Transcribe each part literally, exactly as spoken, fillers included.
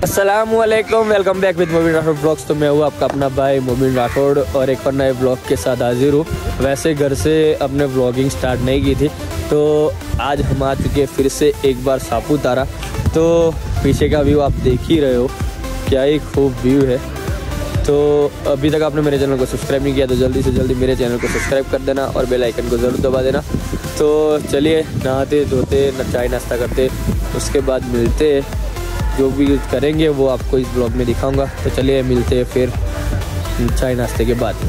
अस्सलामुअलैकुम, welcome back with Mobin Rathod blogs. तो मैं हूँ आपका अपना भाई मोबिन राठौड़ और एक और नए ब्लॉग के साथ हाजिर हूँ। वैसे घर से अपने ब्लॉगिंग स्टार्ट नहीं की थी, तो आज हम आ चुके हैं फिर से एक बार सापुतारा। तो पीछे का व्यू आप देख ही रहे हो, क्या ही खूब व्यू है। तो अभी तक आपने मेरे चैनल को सब्सक्राइब नहीं किया तो जल्दी से जल्दी मेरे चैनल को सब्सक्राइब कर देना और बेल आइकन को ज़रूर दबा देना। तो चलिए नहाते धोते चाय नाश्ता करते, उसके बाद मिलते हैं। जो भी करेंगे वो आपको इस ब्लॉग में दिखाऊंगा। तो चलिए मिलते हैं फिर चाय नाश्ते के बाद।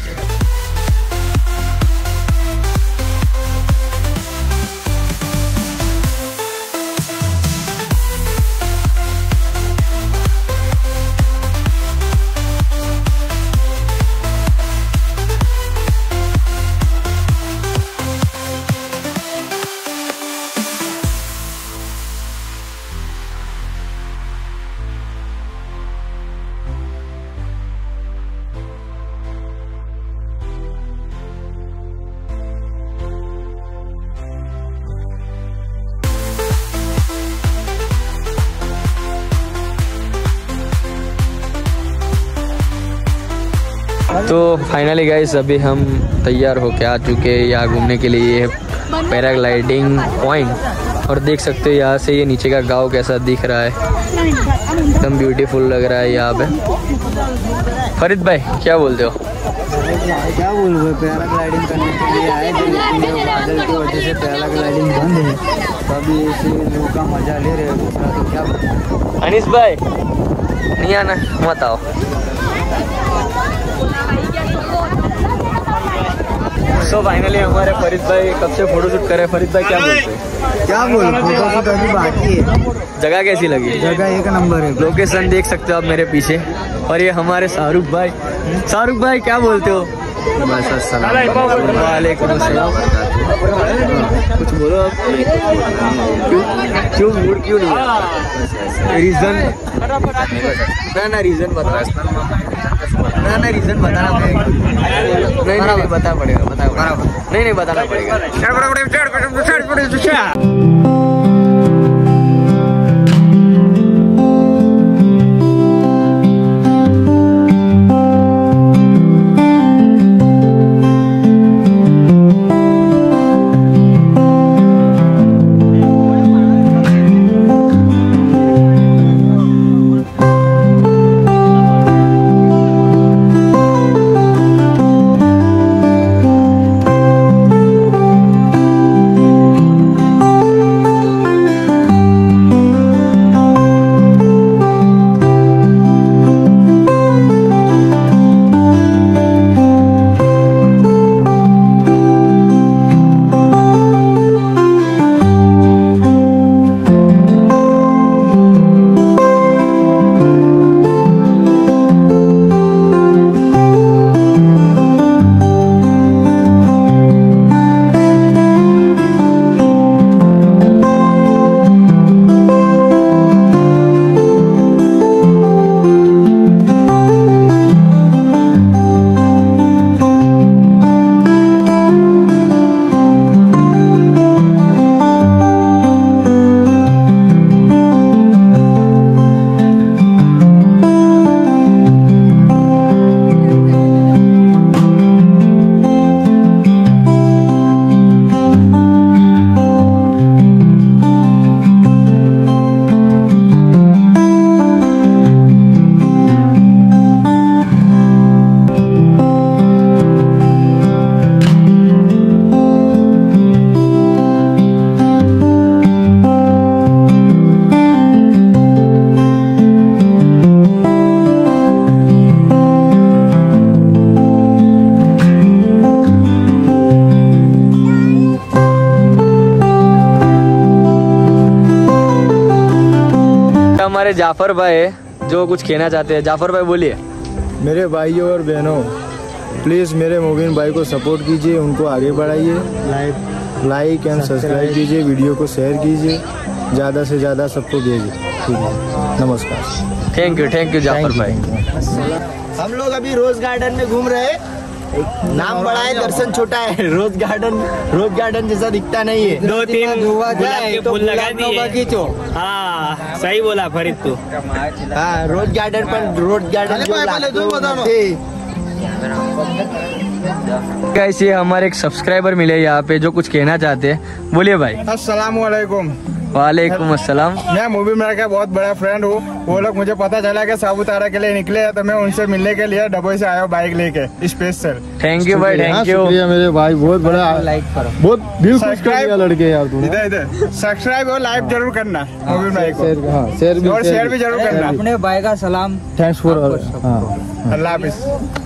तो फाइनली गाइस अभी हम तैयार होके आ चुके हैं यहाँ घूमने के लिए। पैराग्लाइडिंग पॉइंट, और देख सकते हो यहाँ से ये नीचे का गांव कैसा दिख रहा है, एकदम ब्यूटीफुल लग रहा है यहाँ पे। फरीद भाई क्या बोलते हो? क्या बोलूँ, पैराग्लाइडिंग करने के लिए आए थे, लेकिन बादल की वजह से पैराग्लाइडिंग बंद है। तो अभी इसी व्यू का मजा ले रहे हैं, दूसरा तो क्या बोलूं। अनीस भाई नहीं आना, मत आओ। सो फाइनली हमारे फरीद भाई कब से फोटोशूट कर रहे हैं। फरीद भाई क्या बोलते हैं? क्या बोलूं, फोटोशूट अभी बाकी है। जगह कैसी लगी? जगह एक नंबर है। लोकेशन देख सकते हो आप मेरे पीछे। और ये हमारे शाहरुख भाई। शाहरुख भाई क्या बोलते हो? वालेकुम अस्सलाम। कुछ बोलो आप। क्यों मूड क्यों नहीं? रीजन ना ना रीजन बता ना ना रीजन बताना पड़ेगा। नहीं नहीं बता पड़ेगा बता पड़ेगा नहीं नहीं बताना पड़ेगा। हमारे जाफर भाई है जो कुछ कहना चाहते हैं। जाफर भाई बोलिए। मेरे भाइयों और बहनों, प्लीज़ मेरे मोबिन भाई को सपोर्ट कीजिए, उनको आगे बढ़ाइए, लाइक लाइक एंड सब्सक्राइब कीजिए, वीडियो को शेयर कीजिए, ज़्यादा से ज़्यादा सबको भेजिए। ठीक है, नमस्कार। Thank you thank you Jafar भाई। हम लोग अभी रोज गार्डन में घूम रहे हैं नाम बड़ा है, दर्शन छोटा है। रोज गार्डन रोज गार्डन जैसा दिखता नहीं है। दो तीन गुलाब के फूल लगा दिए। खींचो। हाँ सही बोला फरीद तू। हाँ रोज गार्डन पर रोज गार्डन कैसे हमारे एक सब्सक्राइबर मिले यहाँ पे जो कुछ कहना चाहते हैं, बोलिए भाई। अस्सलाम वालेकुम। वालेकुम अस्सलाम। मैं मूवी मेरा का बहुत बड़ा फ्रेंड हूँ। वो लोग मुझे पता चला कि सापुतारा के लिए निकले हैं, तो मैं उनसे मिलने के लिए डबोई से आया हूँ बाइक लेके स्पेशल। थैंक यू भाई, थैंक यू। मेरे भाई बहुत बड़ा लाइक करो, बहुत दिल खुश कर दिया लड़के यार। इधर इधर सब्सक्राइब और लाइक जरूर करना मूवी भाई को, शेयर भी और शेयर भी जरूर करना। अपने भाई का सलाम। थैंक्स फॉर अल्लाह हाफिज।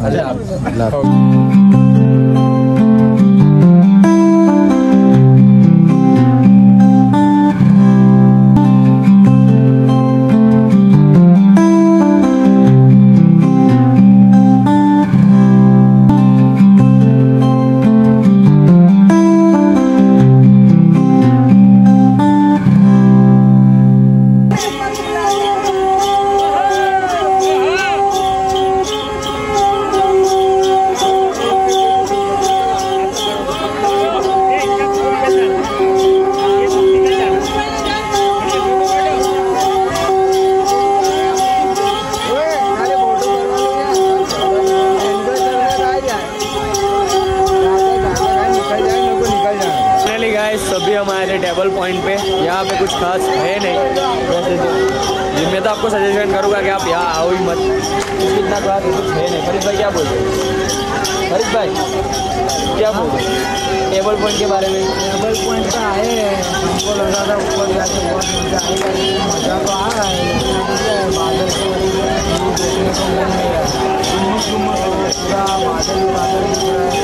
सभी हमारे टेबल पॉइंट पे, यहाँ पे कुछ खास है नहीं वैसे तो। मैं तो आपको सजेशन करूँगा कि आप यहाँ आओ ही मत, क्योंकि इतना खास कुछ है नहीं। फरीद भाई क्या बोलते हैं? फरीद भाई क्या बोलते हैं टेबल पॉइंट के बारे में? टेबल पॉइंट तो आए हैं, हमको लगा था ऊपर जाके बहुत मजा आएगा, मजा तो आ रहा है, लेकिन बादल के वजह से देखने को मिल नहीं रहा। पूरा बादल बादल दिख रहा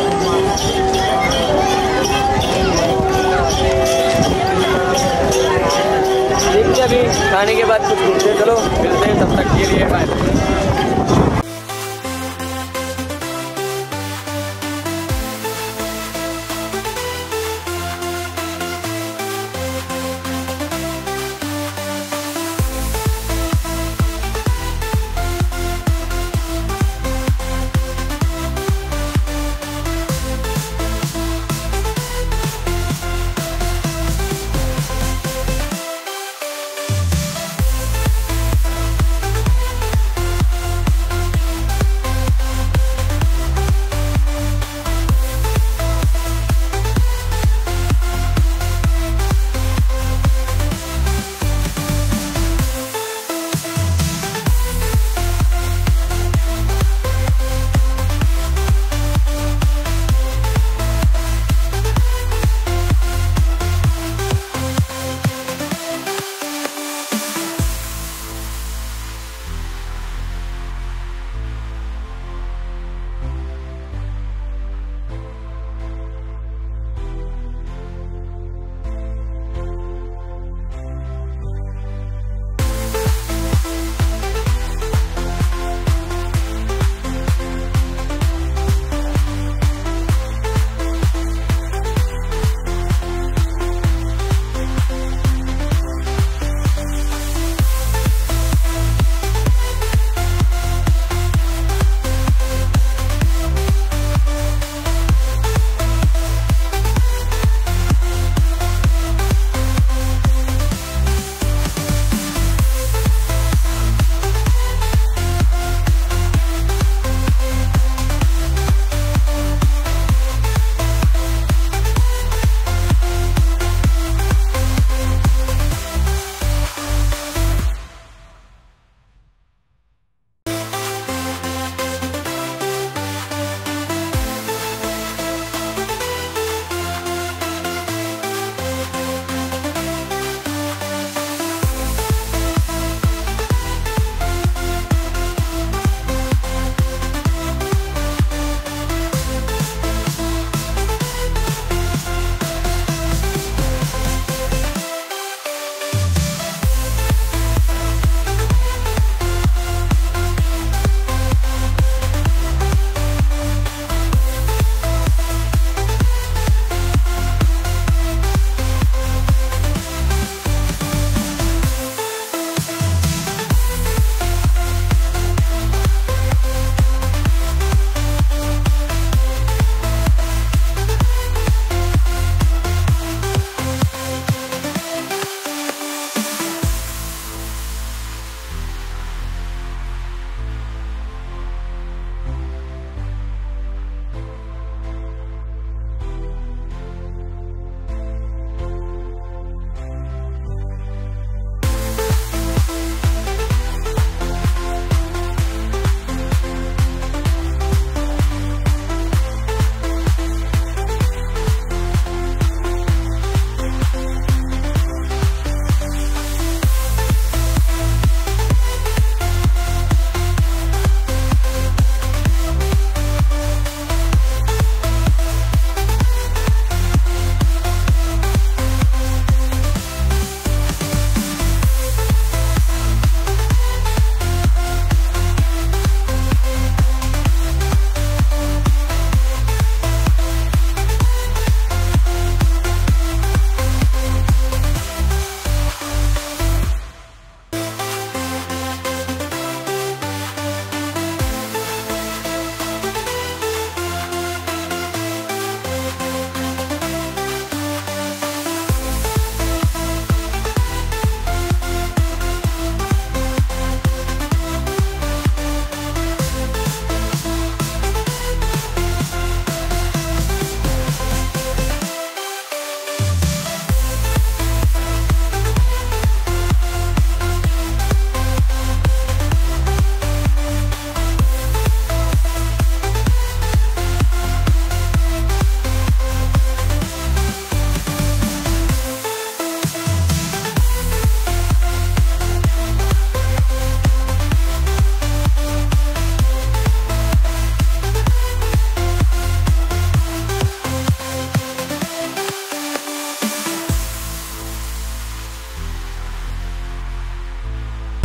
है। देखिए अभी खाने के बाद कुछ घूमते, चलो मिलते हैं, तब तक के लिए बाय।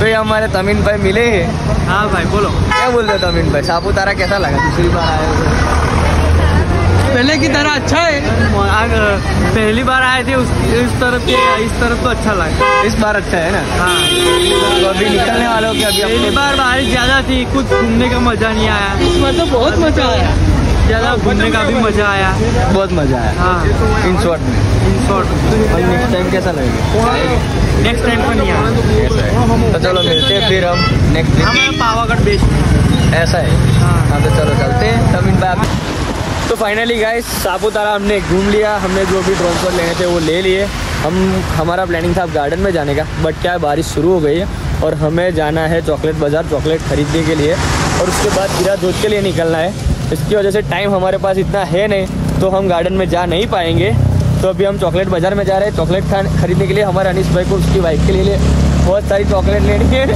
अभी हमारे तमीन भाई मिले हैं। हाँ भाई बोलो, क्या बोल रहे हो तमीन भाई, सापुतारा कैसा लगा दूसरी बार आए हो? पहले की तरह अच्छा है। पहली बार आए थे उस इस तरफ के इस तरफ तो अच्छा लगा। इस बार अच्छा है ना? हाँ तो अभी निकलने वालों के अभी पहली बार बारिश ज्यादा थी, कुछ घूमने का मजा नहीं आया। इसमें तो बहुत मजा आया, ज्यादा घूमने का भी मजा आया, बहुत मजा आया। हाँ इन शॉर्ट में इन शॉर्ट। और नेक्स्ट टाइम कैसा लगेगा? नेक्स्ट टाइम पर नहीं आया। ऐसा है तो चलो मिलते हैं फिर हम नेक्स्ट वीक। हमारा पावागढ़ बेस्ट। ऐसा है हाँ हाँ तो चलो चलते हैं तमीन भाई। तो फाइनली गाइस सापुतारा हमने घूम लिया, हमने जो भी ड्रोन शॉट लेने थे वो ले लिए। हम हमारा प्लानिंग था अब गार्डन में जाने का, बट क्या है बारिश शुरू हो गई है और हमें जाना है चॉकलेट बाज़ार चॉकलेट खरीदने के लिए और उसके बाद गिरा दूध के लिए निकलना है। इसकी वजह से टाइम हमारे पास इतना है नहीं, तो हम गार्डन में जा नहीं पाएंगे। तो अभी हम चॉकलेट बाज़ार में जा रहे हैं चॉकलेट खाने खरीदने के लिए। हमारे अनीस भाई को उसकी वाइफ के लिए बहुत सारी चॉकलेट लेनी है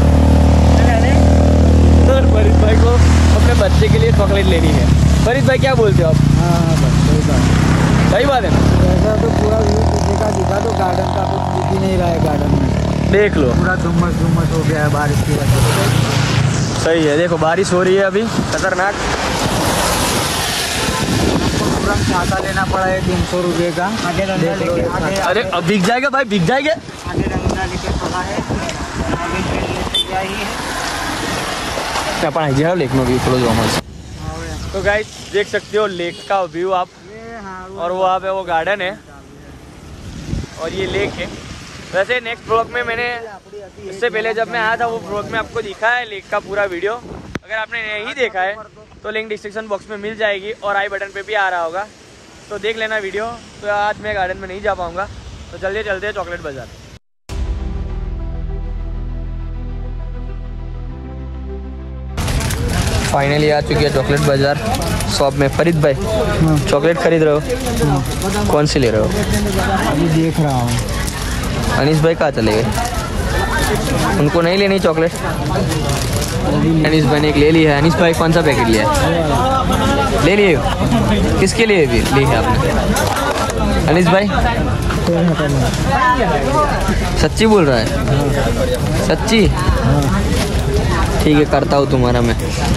और फरीद भाई को अपने बच्चे के लिए चॉकलेट लेनी है। फरीद भाई क्या बोलते हो आप? हाँ सही बात सही बात है ना? ऐसा तो पूरा व्यू पीछे का दिखा तो गार्डन का कुछ दिख ही नहीं रहा है। गार्डन में देख लो पूरा धुम्मस धुम्मस हो गया है बारिश की वजह से। सही है, देखो बारिश हो रही है अभी खतरनाक। पूरा छाता लेना पड़ा है तीन सौ रुपये का। आगे डंडा लेके आगे अरे अब बिक जाएगा भाई, बिक जाएगा। आगे डंडा लेके पड़ा है। आगे ट्रेन आई है। अपन आई जाओ लेक में भी थोड़ा जो मस्त। तो गाइस देख सकते हो लेक का व्यू आप, और वो आप है वो गार्डन है और ये लेक है। वैसे नेक्स्ट ब्लॉग में मैंने इससे पहले जब मैं आया था वो ब्लॉग में आपको दिखा है लेक का पूरा वीडियो। अगर आपने नहीं देखा है तो लिंक डिस्क्रिप्शन बॉक्स में मिल जाएगी और आई बटन पे भी आ रहा होगा, तो देख लेना वीडियो। तो आज मैं गार्डन में नहीं जा पाऊँगा, तो चलिए चलते हैं चॉकलेट बाज़ार। फाइनली आ चुकी है चॉकलेट बाज़ार शॉप में। फरीद भाई चॉकलेट खरीद रहे हो? कौन सी ले रहे हो? अभी देख रहा हूँ। अनीस भाई कहाँ चले गए? उनको नहीं लेनी चॉकलेट? अनीस भाई ने एक ले ली है। अनीस भाई कौन सा पैकेट लिया है? ले लिए? किसके लिए भी ली है आपने? अनीस भाई सच्ची बोल रहा है? सच्ची? ठीक है करता हूँ तुम्हारा मैं।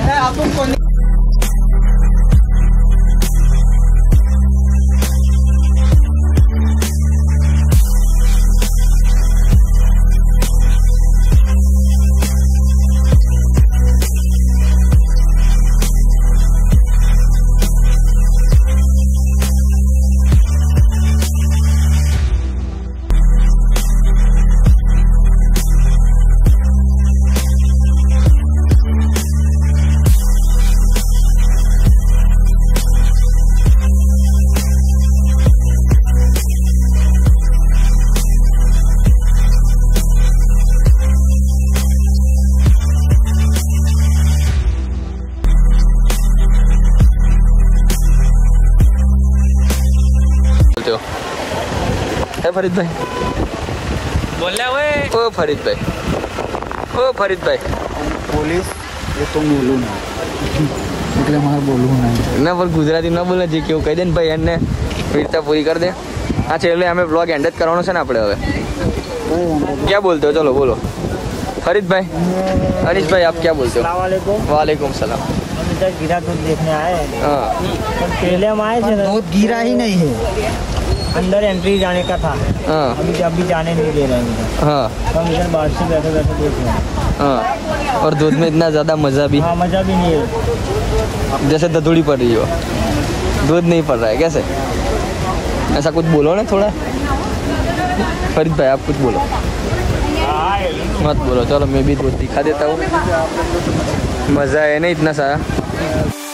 फरीद भाई बोल रहे ओ फरीद भाई ओ फरीद भाई पुलिस ये तो बोलूँ ना એટલે મારે બોલવું નહીં ના પણ ગુજરાતી ન બોલે જે કેવું કહી દે ને ભાઈ એને વીરતા પૂરી કરી દે। હા છેલ્લે અમે બ્લોગ એન્ડ જ કરવાનો છે ને આપણે હવે। क्या बोलते हो? चलो बोलो फरीद भाई। अनीस भाई आप क्या बोलते हो? वालेकुम वालेकुम सलाम। हम इधर गिरा दूध देखने आए हैं। हाँ पहले हम आए थे दूध गिरा ही नहीं है, अंदर एंट्री जाने का था। हाँ अभी अभी जाने नहीं दे रहे हैं। हाँ तो हम इधर बाहर से बैठे बैठे देख रहे हैं। हाँ और दूध में इतना ज़्यादा मज़ा भी, हाँ मज़ा भी नहीं है, जैसे ददुड़ी पड़ रही हो, दूध नहीं पड़ रहा है कैसे? ऐसा कुछ बोलो ना थोड़ा। फरीद भाई आप कुछ बोलो। मत बोलो, चलो मैं भी दूध दिखा देता हूँ। मज़ा है ना इतना सारा।